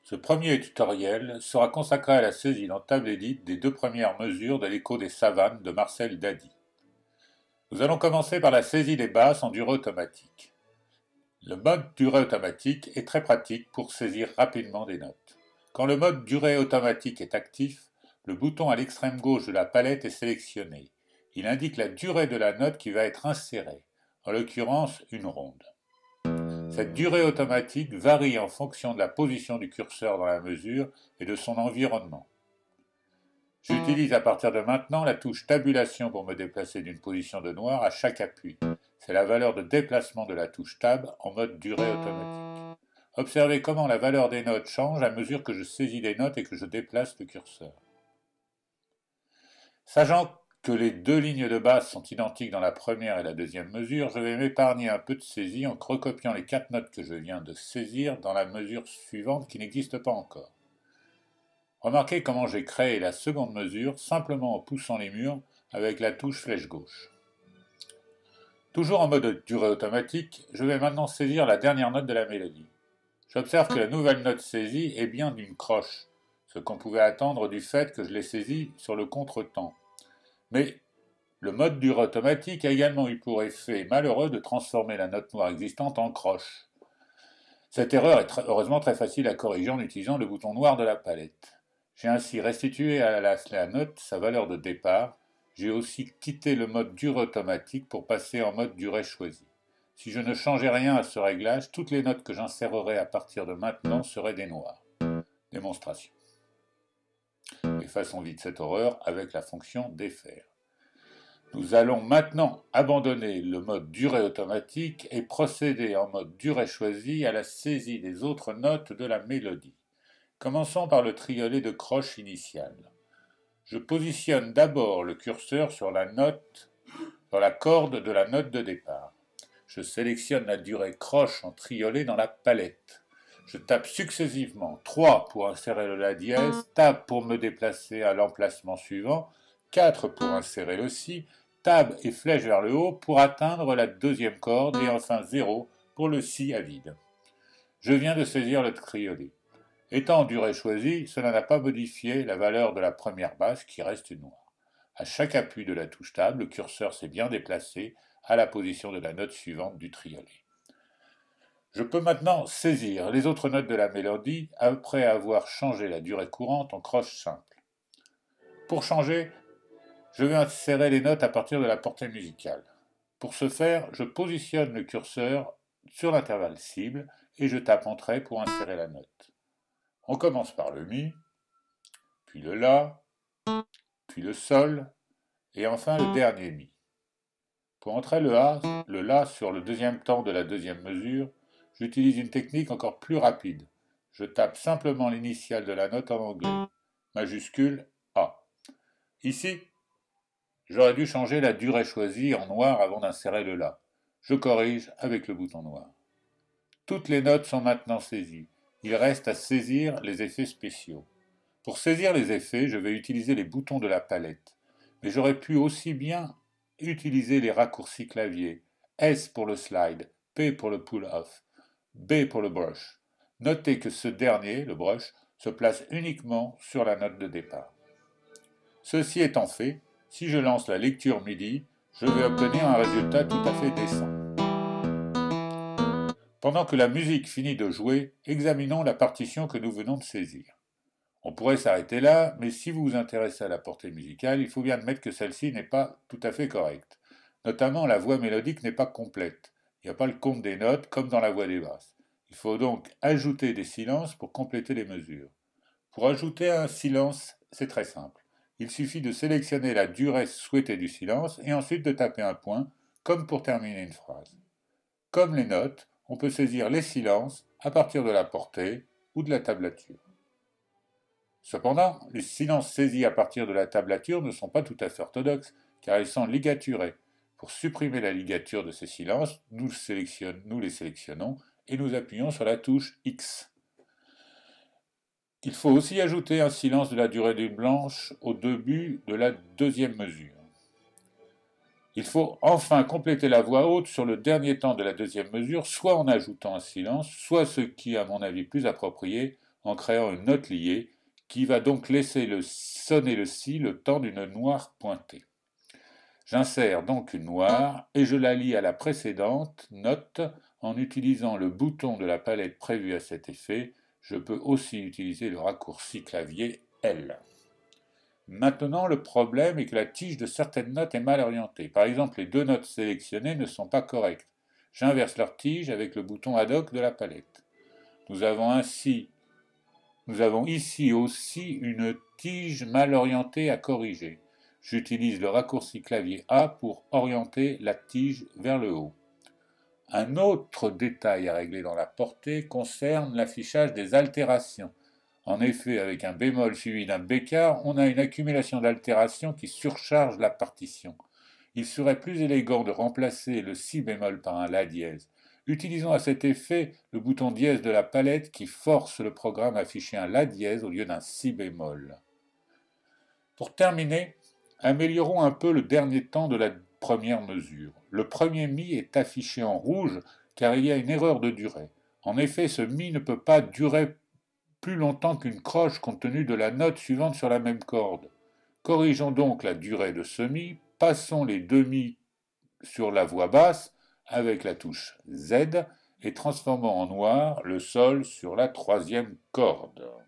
Ce premier tutoriel sera consacré à la saisie dans table édite des deux premières mesures de l'écho des savanes de Marcel Dady. Nous allons commencer par la saisie des basses en durée automatique. Le mode durée automatique est très pratique pour saisir rapidement des notes. Quand le mode durée automatique est actif, le bouton à l'extrême gauche de la palette est sélectionné. Il indique la durée de la note qui va être insérée, en l'occurrence une ronde. Cette durée automatique varie en fonction de la position du curseur dans la mesure et de son environnement. J'utilise à partir de maintenant la touche tabulation pour me déplacer d'une position de noir à chaque appui. C'est la valeur de déplacement de la touche tab en mode durée automatique. Observez comment la valeur des notes change à mesure que je saisis les notes et que je déplace le curseur. Sachant que les deux lignes de basse sont identiques dans la première et la deuxième mesure, je vais m'épargner un peu de saisie en recopiant les 4 notes que je viens de saisir dans la mesure suivante qui n'existe pas encore. Remarquez comment j'ai créé la seconde mesure simplement en poussant les murs avec la touche flèche gauche. Toujours en mode durée automatique, je vais maintenant saisir la dernière note de la mélodie. J'observe que la nouvelle note saisie est bien d'une croche, ce qu'on pouvait attendre du fait que je l'ai saisie sur le contretemps. Mais le mode durée automatique a également eu pour effet malheureux de transformer la note noire existante en croche. Cette erreur est heureusement très facile à corriger en utilisant le bouton noir de la palette. J'ai ainsi restitué à la note sa valeur de départ. J'ai aussi quitté le mode durée automatique pour passer en mode durée choisie. Si je ne changeais rien à ce réglage, toutes les notes que j'insérerais à partir de maintenant seraient des noirs. Démonstration. Effaçons vite cette horreur avec la fonction défaire. Nous allons maintenant abandonner le mode durée automatique et procéder en mode durée choisie à la saisie des autres notes de la mélodie. Commençons par le triolet de croche initiale. Je positionne d'abord le curseur sur la corde de la note de départ. Je sélectionne la durée croche en triolet dans la palette. Je tape successivement 3 pour insérer le La dièse, Tab pour me déplacer à l'emplacement suivant, 4 pour insérer le Si, Tab et flèche vers le haut pour atteindre la deuxième corde et enfin 0 pour le Si à vide. Je viens de saisir le triolet. Étant en durée choisie, cela n'a pas modifié la valeur de la première basse qui reste noire. À chaque appui de la touche Tab, le curseur s'est bien déplacé à la position de la note suivante du triolet. Je peux maintenant saisir les autres notes de la mélodie après avoir changé la durée courante en croche simple. Pour changer, je vais insérer les notes à partir de la portée musicale. Pour ce faire, je positionne le curseur sur l'intervalle cible et je tape Entrée pour insérer la note. On commence par le Mi, puis le La, puis le Sol et enfin le dernier Mi. Pour entrer le La sur le deuxième temps de la deuxième mesure, j'utilise une technique encore plus rapide. Je tape simplement l'initiale de la note en anglais, majuscule A. Ici, j'aurais dû changer la durée choisie en noir avant d'insérer le La. Je corrige avec le bouton noir. Toutes les notes sont maintenant saisies. Il reste à saisir les effets spéciaux. Pour saisir les effets, je vais utiliser les boutons de la palette. Mais j'aurais pu aussi bien utiliser les raccourcis clavier. S pour le slide, P pour le pull-off, B pour le brush. Notez que ce dernier, le brush, se place uniquement sur la note de départ. Ceci étant fait, si je lance la lecture MIDI, je vais obtenir un résultat tout à fait décent. Pendant que la musique finit de jouer, examinons la partition que nous venons de saisir. On pourrait s'arrêter là, mais si vous vous intéressez à la portée musicale, il faut bien admettre que celle-ci n'est pas tout à fait correcte. Notamment, la voix mélodique n'est pas complète. Il n'y a pas le compte des notes comme dans la voix des basses. Il faut donc ajouter des silences pour compléter les mesures. Pour ajouter un silence, c'est très simple. Il suffit de sélectionner la durée souhaitée du silence et ensuite de taper un point, comme pour terminer une phrase. Comme les notes, on peut saisir les silences à partir de la portée ou de la tablature. Cependant, les silences saisis à partir de la tablature ne sont pas tout à fait orthodoxes, car ils sont ligaturés. Pour supprimer la ligature de ces silences, nous les sélectionnons et nous appuyons sur la touche X. Il faut aussi ajouter un silence de la durée d'une blanche au début de la deuxième mesure. Il faut enfin compléter la voix haute sur le dernier temps de la deuxième mesure, soit en ajoutant un silence, soit ce qui, à mon avis plus approprié, en créant une note liée, qui va donc laisser sonner le si le temps d'une noire pointée. J'insère donc une noire et je la lie à la précédente note en utilisant le bouton de la palette prévu à cet effet. Je peux aussi utiliser le raccourci clavier L. Maintenant, le problème est que la tige de certaines notes est mal orientée. Par exemple, les deux notes sélectionnées ne sont pas correctes. J'inverse leur tige avec le bouton ad hoc de la palette. Nous avons ici aussi une tige mal orientée à corriger. J'utilise le raccourci clavier A pour orienter la tige vers le haut. Un autre détail à régler dans la portée concerne l'affichage des altérations. En effet, avec un bémol suivi d'un bécard, on a une accumulation d'altérations qui surcharge la partition. Il serait plus élégant de remplacer le si bémol par un la dièse. Utilisons à cet effet le bouton dièse de la palette qui force le programme à afficher un la dièse au lieu d'un si bémol. Pour terminer, améliorons un peu le dernier temps de la première mesure. Le premier mi est affiché en rouge car il y a une erreur de durée. En effet, ce mi ne peut pas durer plus longtemps qu'une croche compte tenu de la note suivante sur la même corde. Corrigeons donc la durée de ce mi, passons les deux mi sur la voix basse avec la touche Z et transformons en noir le sol sur la troisième corde.